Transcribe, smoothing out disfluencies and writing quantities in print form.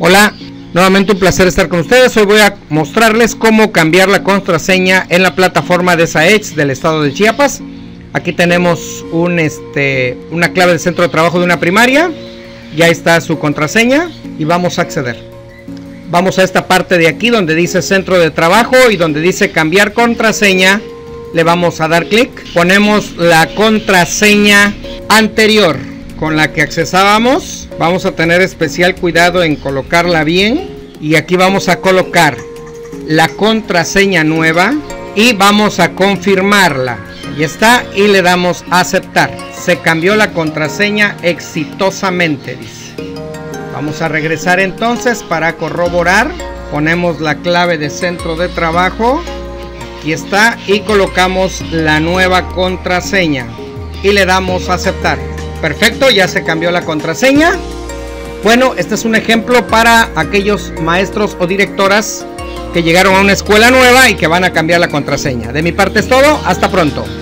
Hola, nuevamente un placer estar con ustedes. Hoy voy a mostrarles cómo cambiar la contraseña en la plataforma de SAEDS del estado de Chiapas. Aquí tenemos una clave del centro de trabajo de una primaria. Ya está su contraseña y vamos a acceder. Vamos a esta parte de aquí donde dice centro de trabajo y donde dice cambiar contraseña. Le vamos a dar clic. Ponemos la contraseña anterior con la que accesábamos. Vamos a tener especial cuidado en colocarla bien. Y aquí vamos a colocar la contraseña nueva y vamos a confirmarla. Ahí está, y le damos a aceptar. Se cambió la contraseña exitosamente, dice. Vamos a regresar entonces para corroborar. Ponemos la clave de centro de trabajo. Aquí está, y colocamos la nueva contraseña y le damos a aceptar. Perfecto, ya se cambió la contraseña. Bueno, este es un ejemplo para aquellos maestros o directoras que llegaron a una escuela nueva y que van a cambiar la contraseña. De mi parte es todo, hasta pronto.